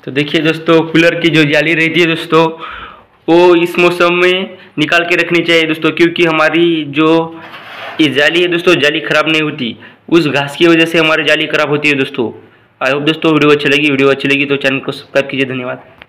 तो देखिए दोस्तों, कूलर की जो जाली रहती है दोस्तों, वो इस मौसम में निकाल के रखनी चाहिए दोस्तों, क्योंकि हमारी जो ये जाली है दोस्तों, जाली खराब नहीं होती। उस घास की वजह से हमारी जाली खराब होती है दोस्तों। आई होप दोस्तों वीडियो अच्छी लगी तो चैनल को सब्सक्राइब कीजिए। धन्यवाद।